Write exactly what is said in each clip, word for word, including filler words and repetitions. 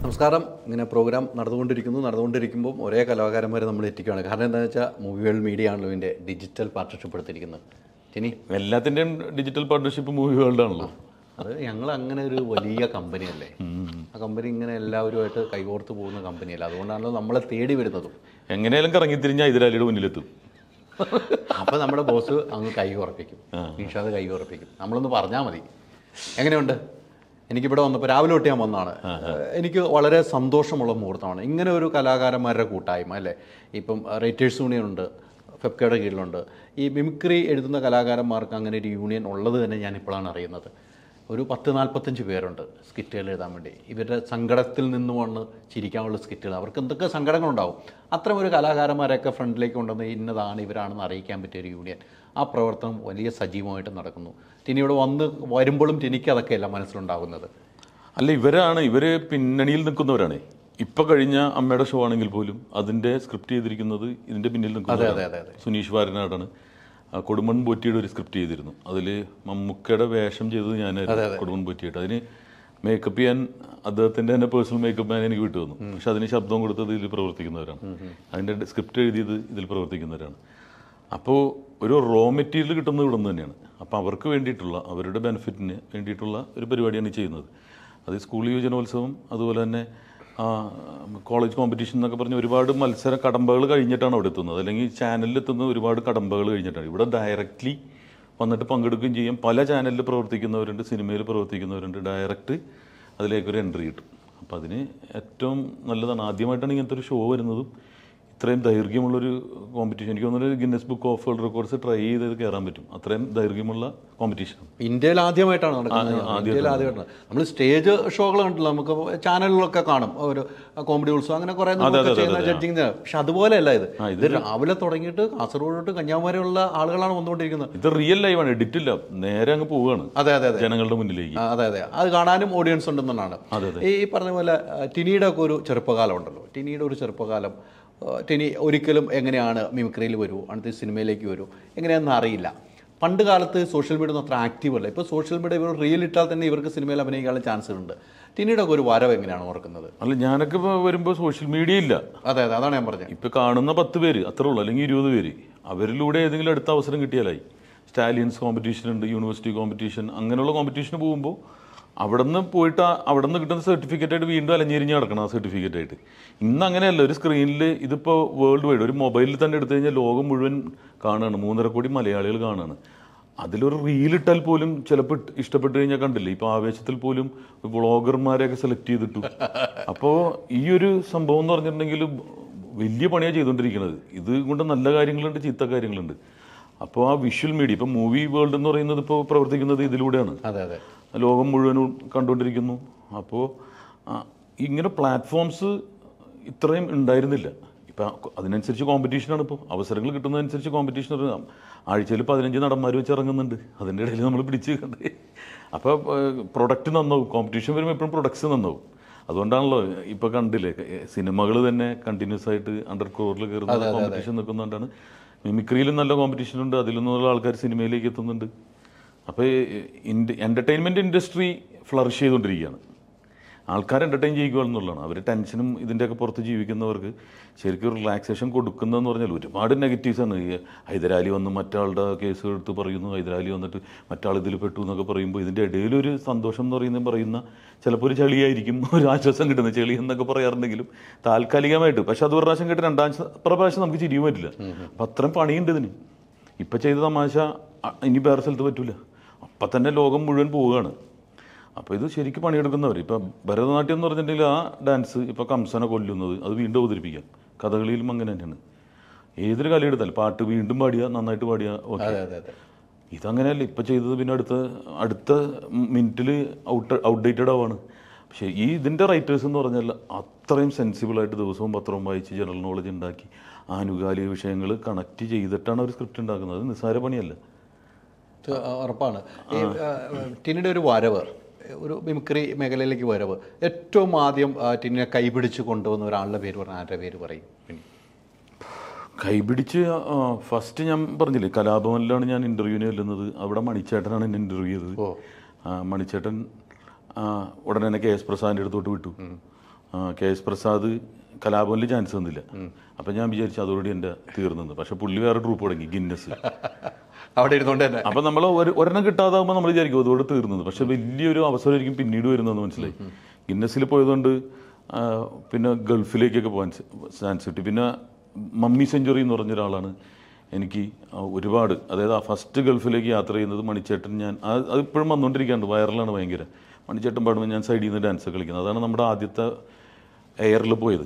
നമസ്കാരം. ഇങ്ങനെ പ്രോഗ്രാം നടന്നുകൊണ്ടിരിക്കുന്നു നടന്നുകൊണ്ടിരിക്കുമ്പോൾ ഒരേ കലാകാരന്മാരെ നമ്മൾ എത്തിക്കുകയാണ്. കാരണം എന്താണെന്ന് വെച്ചാൽ മൂവി വേൾഡ് മീഡിയ ആണല്ലോ ഇതിൻ്റെ ഡിജിറ്റൽ പാർട്ണർഷിപ്പ് എടുത്തിരിക്കുന്നത്. ഇനി എല്ലാത്തിൻ്റെയും ഡിജിറ്റൽ പാർട്ണർഷിപ്പ് മൂവി വേൾഡ് ആണല്ലോ. അത് ഞങ്ങൾ അങ്ങനെ ഒരു വലിയ കമ്പനിയല്ലേ. ആ കമ്പനി ഇങ്ങനെ എല്ലാവരുമായിട്ട് കൈകോർത്ത് പോകുന്ന കമ്പനിയല്ല. അതുകൊണ്ടാണല്ലോ നമ്മളെ തേടി വരുന്നതും. എങ്ങനെയാലും കറങ്ങിത്തിരിഞ്ഞാൽ ഹൈദരാലിയുടെ മുന്നിലെത്തും. അപ്പോൾ നമ്മുടെ ബോസ് അങ്ങ് കൈ ഉറപ്പിക്കും, നിഷാദ് കൈ ഉറപ്പിക്കും. നമ്മളൊന്ന് പറഞ്ഞാൽ മതി. എങ്ങനെയുണ്ട്? എനിക്കിവിടെ വന്നപ്പോൾ രാവിലെ തൊട്ട് ഞാൻ വന്നതാണ്. എനിക്ക് വളരെ സന്തോഷമുള്ള മുഹൂർത്തമാണ് ഇങ്ങനെ ഒരു കലാകാരന്മാരുടെ കൂട്ടായ്മ അല്ലേ. ഇപ്പം റൈറ്റേഴ്സ് യൂണിയൻ ഉണ്ട്, ഫെപ്കയുടെ കീഴിലുണ്ട്. ഈ മിമിക്രി എഴുതുന്ന കലാകാരന്മാർക്ക് അങ്ങനെ ഒരു യൂണിയൻ ഉള്ളത് തന്നെ ഞാൻ ഇപ്പോഴാണ് അറിയുന്നത്. ഒരു പത്ത് നാൽപ്പത്തഞ്ച് പേരുണ്ട് സ്കിറ്റുകൾ എഴുതാൻ വേണ്ടി. ഇവരുടെ സങ്കടത്തിൽ നിന്ന് വന്ന് ചിരിക്കാനുള്ള സ്കിറ്റുകൾ. അവർക്ക് എന്തൊക്കെ സങ്കടങ്ങളുണ്ടാവും. അത്തരം ഒരു കലാകാരന്മാരെയൊക്കെ ഫ്രണ്ടിലേക്ക് കൊണ്ടുവന്ന് ഇന്നതാണ് ഇവരാണെന്ന് അറിയിക്കാൻ പറ്റിയ ഒരു യൂണിയൻ. ആ പ്രവർത്തനം വലിയ സജീവമായിട്ട് നടക്കുന്നു. ടിനി ഇവിടെ വന്ന് വരുമ്പോഴും ടിനിക്ക് അതൊക്കെയല്ല മനസ്സിലുണ്ടാകുന്നത്. അല്ല, ഇവരാണ് ഇവർ പിന്നണിയിൽ നിൽക്കുന്നവരാണ്. ഇപ്പം കഴിഞ്ഞ അമ്മയുടെ ഷോ ആണെങ്കിൽ പോലും അതിൻ്റെ സ്ക്രിപ്റ്റ് ചെയ്തിരിക്കുന്നത് ഇതിൻ്റെ പിന്നിൽ നിൽക്കുന്നത് സുനീഷ് വാരനാടാണ്. കൊടുമൺ പോറ്റിയുടെ ഒരു സ്ക്രിപ്റ്റ് ചെയ്തിരുന്നു. അതിൽ മമ്മൂക്കയുടെ വേഷം ചെയ്തത് ഞാനായിരുന്നു, കൊടുമൺ പോറ്റിയായിട്ട്. അതിന് മേക്കപ്പ് ചെയ്യാൻ അദ്ദേഹത്തിൻ്റെ തന്നെ പേഴ്സണൽ മേക്കപ്പ് മാൻ എനിക്ക് വിട്ടു തന്നു. പക്ഷെ അതിന് ശബ്ദം കൊടുത്തത് ഇതിൽ പ്രവർത്തിക്കുന്നവരാണ്. അതിൻ്റെ സ്ക്രിപ്റ്റ് എഴുതിയത് ഇതിൽ പ്രവർത്തിക്കുന്നവരാണ്. അപ്പോൾ ഒരു റോ മെറ്റീരിയൽ കിട്ടുന്നത് ഇവിടെ നിന്ന് തന്നെയാണ്. അപ്പോൾ അവർക്ക് വേണ്ടിയിട്ടുള്ള അവരുടെ ബെനിഫിറ്റിന് വേണ്ടിയിട്ടുള്ള ഒരു പരിപാടിയാണ് ചെയ്യുന്നത്. അത് സ്കൂൾ യുവജനോത്സവം, അതുപോലെ തന്നെ കോളേജ് കോമ്പറ്റീഷൻ എന്നൊക്കെ പറഞ്ഞ് ഒരുപാട് മത്സര കടമ്പകൾ കഴിഞ്ഞിട്ടാണ് അവിടെ എത്തുന്നത്. അല്ലെങ്കിൽ ചാനലിൽ എത്തുന്ന ഒരുപാട് കടമ്പകൾ കഴിഞ്ഞിട്ടാണ്. ഇവിടെ ഡയറക്റ്റ്ലി വന്നിട്ട് പങ്കെടുക്കുകയും ചെയ്യും. പല ചാനലിൽ പ്രവർത്തിക്കുന്നവരുണ്ട്, സിനിമയിൽ പ്രവർത്തിക്കുന്നവരുണ്ട്. ഡയറക്റ്റ് അതിലേക്കൊരു എൻട്രി കിട്ടും. അപ്പം അതിന് ഏറ്റവും നല്ലതാണ്. ആദ്യമായിട്ടാണ് ഇങ്ങനത്തെ ഒരു ഷോ വരുന്നതും ഇത്രയും ദൈർഘ്യമുള്ളൊരു കോമ്പറ്റീഷൻ. എനിക്ക് തോന്നുന്നത് Guinness book of world records try ചെയ്ത് കയറാൻ പറ്റും. അത്രയും ദൈർഘ്യമുള്ള കോമ്പറ്റീഷൻ ഇന്ത്യയിൽ ആദ്യമായിട്ടാണ് നടക്കുന്നത്. ഇന്ത്യയിൽ ആദ്യമായിട്ടാണ്. നമ്മൾ സ്റ്റേജ് ഷോകൾ കണ്ടില്ല, നമുക്ക് ചാനലുകളൊക്കെ കാണും. ഒരു കോമഡി ഉത്സവം അങ്ങനെ കുറേ ചെയ്യുന്ന ജഡ്ജിങ്. പക്ഷെ അതുപോലെയല്ല ഇത്. ഇത് രാവിലെ തുടങ്ങിയിട്ട് കാസർഗോഡ് തൊട്ട് കന്യാകുമാരി ഉള്ള ആളുകളാണ് വന്നുകൊണ്ടിരിക്കുന്നത്. ഇത് റിയൽ ലൈവാണ്, എഡിറ്റ് ഇല്ല, നേരെ അങ്ങ് പോവുകയാണ്. അതെ അതെ അതെ, ജനങ്ങളുടെ മുന്നിലേക്ക്. അതെ അതെ, അത് കാണാനും ഓഡിയൻസ് ഉണ്ടെന്നാണ്. ഈ പറഞ്ഞ പോലെ ടിനിയുടെ ഒക്കെ ഒരു ചെറുപ്പകാലം ഉണ്ടല്ലോ. ടിനിയുടെ ഒരു ചെറുപ്പകാലം, ടിനി ഒരിക്കലും എങ്ങനെയാണ് മിമിക്രിയിൽ വരൂ, അടുത്ത സിനിമയിലേക്ക് വരൂ, എങ്ങനെയാണെന്ന് അറിയില്ല. പണ്ട് കാലത്ത് സോഷ്യൽ മീഡിയ ഒന്നും അത്ര ആക്റ്റീവ് അല്ല. ഇപ്പോൾ സോഷ്യൽ മീഡിയ ഇവർ റീൽ ഇട്ടാൽ തന്നെ ഇവർക്ക് സിനിമയിൽ അഭിനയിക്കാനുള്ള ചാൻസ് ഉണ്ട്. ടിനിയുടെ ഒക്കെ ഒരു വരവ് എങ്ങനെയാണ് ഓർക്കുന്നത്? അല്ല, ഞാനൊക്കെ ഇപ്പോൾ വരുമ്പോൾ സോഷ്യൽ മീഡിയ ഇല്ല. അതെ അതെ, അതാണ് ഞാൻ പറഞ്ഞത്. ഇപ്പോൾ കാണുന്ന പത്ത് പേര് അത്രേ ഉള്ളൂ, അല്ലെങ്കിൽ ഇരുപത് പേര്. അവരിലൂടെ ഏതെങ്കിലും അടുത്ത അവസരം കിട്ടിയാലായി. സ്റ്റാലിയൻസ് കോമ്പറ്റീഷൻ ഉണ്ട്, യൂണിവേഴ്സിറ്റി കോമ്പറ്റീഷൻ, അങ്ങനെയുള്ള കോമ്പറ്റീഷന് പോകുമ്പോൾ അവിടെ നിന്ന് പോയിട്ട് അവിടെ നിന്ന് കിട്ടുന്ന സർട്ടിഫിക്കറ്റായിട്ട് വീണ്ടും അലഞ്ഞിരിഞ്ഞ് നടക്കണം. ആ സർട്ടിഫിക്കറ്റായിട്ട് ഇന്ന് അങ്ങനെയല്ല. ഒരു സ്ക്രീനിൽ ഇതിപ്പോൾ വേൾഡ് വൈഡ് ഒരു മൊബൈലിൽ തന്നെ എടുത്തു കഴിഞ്ഞാൽ ലോകം മുഴുവൻ കാണുകയാണ്. മൂന്നര കോടി മലയാളികൾ കാണുകയാണ്. അതിലൊരു റീലിട്ടാൽ പോലും ചിലപ്പോൾ ഇഷ്ടപ്പെട്ട് കഴിഞ്ഞാൽ കണ്ടില്ലേ, ഇപ്പോൾ ആവേശത്തിൽ പോലും വ്ളോഗർമാരെയൊക്കെ സെലക്ട് ചെയ്തിട്ടു. അപ്പോൾ ഈ ഒരു സംഭവം എന്ന് പറഞ്ഞിട്ടുണ്ടെങ്കിൽ വലിയ പണിയാണ് ചെയ്തുകൊണ്ടിരിക്കുന്നത്. ഇത് കൊണ്ട് നല്ല കാര്യങ്ങളുണ്ട്, ചീത്ത കാര്യങ്ങളുണ്ട്. അപ്പോൾ ആ വിഷ്വൽ മീഡിയ, ഇപ്പോൾ മൂവി വേൾഡ് എന്ന് പറയുന്നത് ഇപ്പോൾ പ്രവർത്തിക്കുന്നത് ഇതിലൂടെയാണ്. അതെ അതെ, ലോകം മുഴുവനും കണ്ടുകൊണ്ടിരിക്കുന്നു. അപ്പോൾ ഇങ്ങനെ പ്ലാറ്റ്ഫോംസ് ഇത്രയും ഉണ്ടായിരുന്നില്ല. ഇപ്പം അതിനനുസരിച്ച് കോമ്പറ്റീഷനാണ്. ഇപ്പോൾ അവസരങ്ങൾ കിട്ടുന്നതനുസരിച്ച് കോമ്പറ്റീഷൻ. ആഴ്ചയിൽ പതിനഞ്ച് നടന്മാർ വെച്ച് ഇറങ്ങുന്നുണ്ട്. അതിൻ്റെ ഇടയിൽ നമ്മൾ പിടിച്ച് കണ്ടേ. അപ്പോൾ പ്രൊഡക്റ്റ് നന്നാവും. കോമ്പറ്റീഷൻ വരുമ്പോൾ എപ്പോഴും പ്രൊഡക്ട്സ് നന്നാവും. അതുകൊണ്ടാണല്ലോ ഇപ്പോൾ കണ്ടില്ലേ, സിനിമകൾ തന്നെ കണ്ടിന്യൂസ് ആയിട്ട് അണ്ടർ ക്രോറിൽ കയറുന്ന കോമ്പറ്റീഷൻ നിൽക്കുന്നതുകൊണ്ടാണ്. മിമിക്രിയിലും നല്ല കോമ്പറ്റീഷൻ ഉണ്ട്, അതിലൊന്നുള്ള ആൾക്കാർ സിനിമയിലേക്ക് എത്തുന്നുണ്ട്. അപ്പോൾ ഇൻഡ എൻ്റർടൈൻമെൻറ്റ് ഇൻഡസ്ട്രി ഫ്ലറിഷ് ചെയ്തുകൊണ്ടിരിക്കുകയാണ്. ആൾക്കാർ എൻ്റർടൈൻ ചെയ്യുക എന്നുള്ളതാണ്. അവർ ടെൻഷനും ഇതിൻ്റെയൊക്കെ പുറത്ത് ജീവിക്കുന്നവർക്ക് ശരിക്കും റിലാക്സേഷൻ കൊടുക്കുന്നതെന്ന് പറഞ്ഞാൽ ഒരുപാട് നെഗറ്റീവ്സാണ്. ഈ ഹൈദരാലി വന്ന് മറ്റാളുടെ കേസ് എടുത്ത് പറയുന്നു, ഹൈദരാലി വന്നിട്ട് മറ്റാൾ ഇതിൽ പെട്ടു എന്നൊക്കെ പറയുമ്പോൾ ഇതിൻ്റെ ഇടയിലൊരു സന്തോഷം എന്ന് പറയുന്നത് പറയുന്ന ചിലപ്പോൾ ഒരു ചെളിയായിരിക്കും, ഒരു ആശ്വാസം കിട്ടുന്നത്. ചെളി എന്നൊക്കെ പറയാറുണ്ടെങ്കിലും താൽക്കാലികമായിട്ട്. പക്ഷെ അത് ഒരു പ്രാവശ്യം കേട്ട് രണ്ടാം പ്രാവശ്യം നമുക്ക് ചിരിയും പറ്റില്ല. അപ്പം അത്രയും പണിയുണ്ട് ഇതിന്. ഇപ്പം ചെയ്ത തമാശ ഇനി വേറെ സ്ഥലത്ത് പറ്റില്ല. അപ്പം തന്നെ ലോകം മുഴുവൻ പോവുകയാണ്. അപ്പോൾ ഇത് ശരിക്കും പണിയെടുക്കുന്നവർ. ഇപ്പം ഭരതനാട്യം എന്ന് പറഞ്ഞിട്ടുണ്ടെങ്കിൽ ആ ഡാൻസ് ഇപ്പോൾ കംസനെ കൊല്ലുന്നത് അത് വീണ്ടും അവതരിപ്പിക്കാം. കഥകളിയിലും അങ്ങനെ തന്നെയാണ്. ഏതൊരു കല എടുത്താലും പാട്ട് വീണ്ടും പാടിയ നന്നായിട്ട് പാടിയ ഓക്കെ. ഇതങ്ങനെയല്ല. ഇപ്പം ചെയ്തത് പിന്നെ അടുത്ത അടുത്ത മിനിറ്റിൽ ഔട്ട് ഔട്ട്ഡേറ്റഡ് ആവാണ്. പക്ഷേ ഈ ഇതിൻ്റെ റൈറ്റേഴ്സ് എന്ന് പറഞ്ഞാൽ അത്രയും സെൻസിബിളായിട്ട് ദിവസവും പത്രവും വായിച്ച് ജനറൽ നോളജ് ഉണ്ടാക്കി ആനുകാലിക വിഷയങ്ങൾ കണക്ട് ചെയ്തിട്ടാണ് ഒരു സ്ക്രിപ്റ്റ് ഉണ്ടാക്കുന്നത്. അത് നിസ്സാര പണിയല്ല. ഉറപ്പാണ്. ഈ ടിനിയുടെ ഒരു വരവ്, ഒരു മിമിക്രി മേഖലയിലേക്ക് വരവ്, ഏറ്റവും ആദ്യം ടിനിനെ കൈപിടിച്ച് കൊണ്ടുവന്ന ഒരാളുടെ പേര് പറഞ്ഞാൽ ആരുടെ പേര് പറയും? കൈപിടിച്ച് ഫസ്റ്റ് ഞാൻ പറഞ്ഞില്ലേ, കലാഭവനിലാണ് ഞാൻ ഇൻ്റർവ്യൂവിന് ചെല്ലുന്നത്. അവിടെ മണിച്ചേട്ടനാണ് എന്നെ ഇൻ്റർവ്യൂ ചെയ്തത്. മണിച്ചേട്ടൻ ഉടനെ തന്നെ കെ എസ് പ്രസാദിൻ്റെ അടുത്തോട്ട് വിട്ടു. കെ എസ് പ്രസാദ് കലാഭവനിൽ ചാൻസ് തന്നില്ല. അപ്പം ഞാൻ വിചാരിച്ചു അതോടുകൂടി എൻ്റെ തീർന്നത്. പക്ഷെ പുള്ളി വേറെ ട്രൂപ്പ് തുടങ്ങി, ഗിന്നസ്. അവിടെ ഇരുന്നുകൊണ്ട് തന്നെ അപ്പം നമ്മൾ ഒരു ഒരെണ്ണം കിട്ടാതാകുമ്പോൾ നമ്മൾ വിചാരിക്കും അതോടെ തീർന്നത്. പക്ഷെ വലിയൊരു അവസരമായിരിക്കും പിന്നീട് വരുന്നതെന്ന് മനസ്സിലായി. ഗിന്നസിൽ പോയതുകൊണ്ട് പിന്നെ ഗൾഫിലേക്കൊക്കെ പോകാൻ ചാൻസ് കിട്ടി. പിന്നെ മമ്മി സെഞ്ചുറി എന്ന് പറഞ്ഞ ഒരാളാണ് എനിക്ക് ഒരുപാട്, അതായത് ആ ഫസ്റ്റ് ഗൾഫിലേക്ക് യാത്ര ചെയ്യുന്നത് മണിച്ചേട്ടൻ. ഞാൻ അത് ഇപ്പോഴും വന്നുകൊണ്ടിരിക്കാണ്ട്, വൈറലാണ് ഭയങ്കര. മണിച്ചേട്ടൻ പാടുമ്പോൾ ഞാൻ സൈഡിൽ നിന്ന് ഡാൻസ് കളിക്കുന്നത്. അതാണ് നമ്മുടെ ആദ്യത്തെ എയറിൽ പോയത്.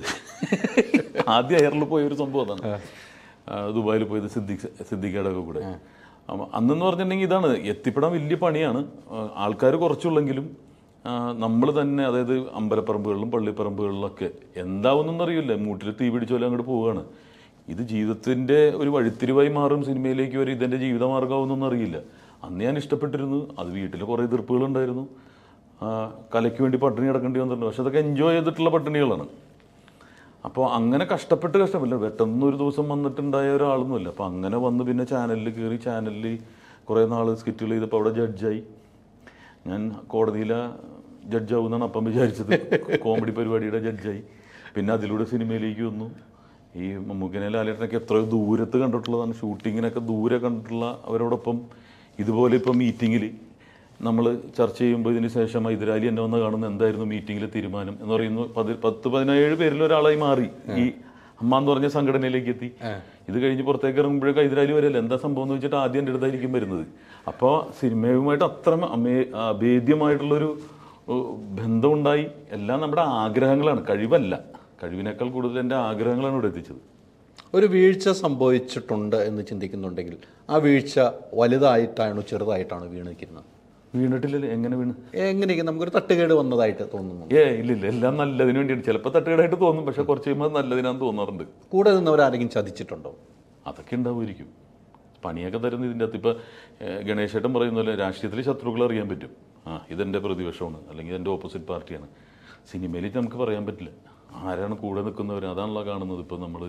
ആദ്യം എയറിൽ പോയ ഒരു സംഭവം അതാണ്. ദുബായിൽ പോയത് സിദ്ദിഖ് സിദ്ദിഖയുടെ ഒക്കെ കൂടെ. അന്നെന്ന് പറഞ്ഞിട്ടുണ്ടെങ്കിൽ ഇതാണ്, എത്തിപ്പെടാൻ വലിയ പണിയാണ്. ആൾക്കാർ കുറച്ചുള്ളെങ്കിലും നമ്മൾ തന്നെ, അതായത് അമ്പലപ്പറമ്പുകളിലും പള്ളിപ്പറമ്പുകളിലൊക്കെ എന്താവുന്നൊന്നും അറിയില്ല, മൂട്ടിൽ തീ പിടിച്ചോലെ അങ്ങോട്ട് പോവുകയാണ്. ഇത് ജീവിതത്തിൻ്റെ ഒരു വഴിത്തിരിവായി മാറും, സിനിമയിലേക്ക് വരും, ഇതെൻ്റെ ജീവിതമാർഗ്ഗമാവുന്നൊന്നും അറിയില്ല. അന്ന് ഞാൻ ഇഷ്ടപ്പെട്ടിരുന്നു. അത് വീട്ടിൽ കുറേ എതിർപ്പുകളുണ്ടായിരുന്നു. കലയ്ക്ക് വേണ്ടി പട്ടിണി കിടക്കേണ്ടി വന്നിട്ടുണ്ട്. പക്ഷെ അതൊക്കെ എൻജോയ് ചെയ്തിട്ടുള്ള പട്ടിണികളാണ്. അപ്പോൾ അങ്ങനെ കഷ്ടപ്പെട്ട് കഷ്ടപ്പെടില്ല, പെട്ടെന്ന് ഒരു ദിവസം വന്നിട്ടുണ്ടായ ഒരാളൊന്നുമല്ല. അപ്പോൾ അങ്ങനെ വന്ന് പിന്നെ ചാനലിൽ കയറി, ചാനലിൽ കുറേ നാൾ സ്കിറ്റുകൾ ചെയ്തപ്പോൾ അവിടെ ജഡ്ജായി. ഞാൻ കോടതിയിലെ ജഡ്ജാവും എന്നാണ് അപ്പം വിചാരിച്ചത്. കോമഡി പരിപാടിയുടെ ജഡ്ജായി. പിന്നെ അതിലൂടെ സിനിമയിലേക്ക് വന്നു. ഈ മമ്മൂക്കനെ ലാലേട്ടനൊക്കെ എത്രയോ ദൂരത്ത് കണ്ടിട്ടുള്ളതാണ്, ഷൂട്ടിങ്ങിനൊക്കെ ദൂരെ കണ്ടിട്ടുള്ള അവരോടൊപ്പം ഇതുപോലെ ഇപ്പം മീറ്റിങ്ങിൽ നമ്മൾ ചർച്ച ചെയ്യുമ്പോൾ ഇതിന് ശേഷം ഹൈദരാലി എന്നെ വന്ന് കാണുന്ന എന്തായിരുന്നു മീറ്റിങ്ങിലെ തീരുമാനം എന്ന് പറയുന്നു. പതി പത്ത് പതിനേഴ് പേരിൽ ഒരാളായി മാറി. ഈ അമ്മ എന്ന് പറഞ്ഞ സംഘടനയിലേക്ക് എത്തി. ഇത് കഴിഞ്ഞ് പുറത്തേക്ക് ഇറങ്ങുമ്പോഴേക്ക് ഹൈദരാലി വരെയല്ല, എന്താ സംഭവം എന്ന് വെച്ചിട്ട് ആദ്യം എൻ്റെ അടുത്തായിരിക്കും വരുന്നത്. അപ്പോൾ സിനിമയുമായിട്ട് അത്ര അമേ അഭേദ്യമായിട്ടുള്ളൊരു ബന്ധമുണ്ടായി. എല്ലാം നമ്മുടെ ആഗ്രഹങ്ങളാണ്, കഴിവല്ല. കഴിവിനേക്കാൾ കൂടുതൽ എൻ്റെ ആഗ്രഹങ്ങളാണ് ഇവിടെ എത്തിച്ചത്. ഒരു വീഴ്ച സംഭവിച്ചിട്ടുണ്ട് എന്ന് ചിന്തിക്കുന്നുണ്ടെങ്കിൽ ആ വീഴ്ച വലുതായിട്ടാണോ ചെറുതായിട്ടാണോ വീണിരിക്കുന്നത്? വീണിട്ടില്ലല്ലോ. എങ്ങനെ വീണ്? എങ്ങനെയൊക്കെ നമുക്കൊരു തട്ടുകേട് വന്നതായിട്ട് തോന്നുന്നു? ഏ ഇല്ലില്ല, എല്ലാം നല്ലതിന് വേണ്ടിയാണ്. ചിലപ്പോൾ തട്ടുകേടായിട്ട് തോന്നും, പക്ഷെ കുറച്ച് കഴിയുമ്പോൾ നല്ലതിനാന്ന് തോന്നാറുണ്ട്. കൂടെ നിന്നവരാരെങ്കിലും ചതിച്ചിട്ടുണ്ടോ? അതൊക്കെ ഉണ്ടാവുമായിരിക്കും. പണിയൊക്കെ തരുന്ന ഇതിൻ്റെ അകത്ത്. ഇപ്പോൾ ഗണേശേട്ടൻ പറയുന്ന പോലെ രാഷ്ട്രീയത്തിൽ ശത്രുക്കൾ അറിയാൻ പറ്റും. ആ ഇതെൻ്റെ പ്രതിപക്ഷമാണ്, അല്ലെങ്കിൽ എൻ്റെ ഓപ്പോസിറ്റ് പാർട്ടിയാണ്. സിനിമയിൽ നമുക്ക് പറയാൻ പറ്റില്ല ആരാണ് കൂടെ നിൽക്കുന്നവർ. അതാണല്ലോ കാണുന്നത്. ഇപ്പോൾ നമ്മൾ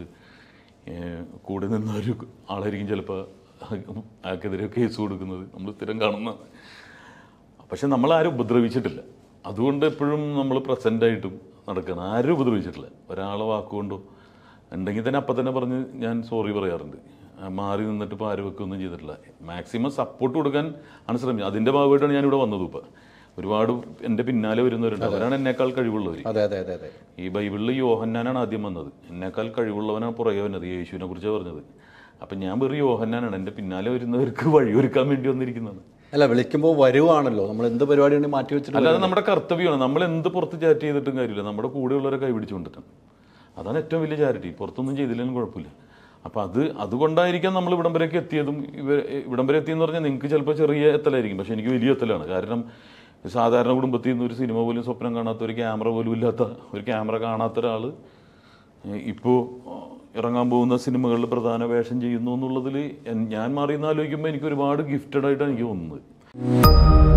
കൂടെ നിന്ന ഒരു ആളായിരിക്കും ചിലപ്പോൾ അയാൾക്കെതിരെ കേസ് കൊടുക്കുന്നത്, നമ്മൾ സ്ഥിരം കാണുന്ന. പക്ഷെ നമ്മളാരും ഉപദ്രവിച്ചിട്ടില്ല. അതുകൊണ്ട് എപ്പോഴും നമ്മൾ പ്രസൻ്റായിട്ടും നടക്കണം. ആരും ഉപദ്രവിച്ചിട്ടില്ല. ഒരാളെ വാക്കുകൊണ്ടോ ഉണ്ടെങ്കിൽ തന്നെ അപ്പം തന്നെ പറഞ്ഞ് ഞാൻ സോറി പറയാറുണ്ട്. മാറി നിന്നിട്ട് ഇപ്പോൾ ആരും വെക്കൊന്നും ചെയ്തിട്ടില്ല. മാക്സിമം സപ്പോർട്ട് കൊടുക്കാൻ ആണ് ശ്രമിച്ചത്. അതിൻ്റെ ഭാഗമായിട്ടാണ് ഞാനിവിടെ വന്നത്. ഇപ്പം ഒരുപാട് എൻ്റെ പിന്നാലെ വരുന്നവരുണ്ട്. അവരാണ് എന്നേക്കാൾ കഴിവുള്ളവർ. അതെ അതെ അതെ അതെ ഈ ബൈബിളിൽ യോഹന്നാനാണ് ആദ്യം വന്നത്. എന്നേക്കാൾ കഴിവുള്ളവനാണ് പുറകെ വന്നത്. യേശുവിനെ കുറിച്ചാണ് പറഞ്ഞത്. അപ്പം ഞാൻ വെറും യോഹന്നാനാണ്. എൻ്റെ പിന്നാലെ വരുന്നവർക്ക് വഴിയൊരുക്കാൻ വേണ്ടി വന്നിരിക്കുന്നത്. അല്ല, വിളിക്കുമ്പോൾ വരുവാണല്ലോ. നമ്മൾ എന്ത് പരിപാടിയാണ് മാറ്റി വെച്ചിട്ട്? അല്ലാതെ നമ്മുടെ കർത്തവ്യമാണ്. നമ്മൾ എന്ത് പുറത്ത് ചാറ്റ് ചെയ്തിട്ടും കാര്യമില്ല, നമ്മുടെ കൂടെയുള്ളവരെ കൈപിടിച്ചുകൊണ്ടിട്ടാണ്. അതാണ് ഏറ്റവും വലിയ ചാരിറ്റി. പുറത്തൊന്നും ചെയ്തില്ലെങ്കിലും കുഴപ്പമില്ല. അപ്പം അത് അതുകൊണ്ടായിരിക്കാം നമ്മൾ ഇവിടം വരെയൊക്കെ എത്തിയതും. ഇവ ഇവിടം വരെ എത്തിയെന്ന് പറഞ്ഞാൽ നിങ്ങൾക്ക് ചിലപ്പോൾ ചെറിയ എത്തലായിരിക്കും, പക്ഷെ എനിക്ക് വലിയ എത്തലാണ്. കാരണം സാധാരണ കുടുംബത്തിൽ നിന്ന് ഒരു സിനിമ പോലും സ്വപ്നം കാണാത്ത, ഒരു ക്യാമറ പോലും ഇല്ലാത്ത, ഒരു ക്യാമറ കാണാത്ത ഒരാൾ ഇപ്പോൾ ഇറങ്ങാൻ പോകുന്ന സിനിമകളിൽ പ്രധാന വേഷം ചെയ്യുന്നു എന്നുള്ളതിൽ ഞാൻ മാറിയെന്ന് ആലോചിക്കുമ്പോൾ എനിക്ക് ഒരുപാട് ഗിഫ്റ്റഡ് ആയിട്ടാണ് എനിക്ക് തോന്നുന്നത്.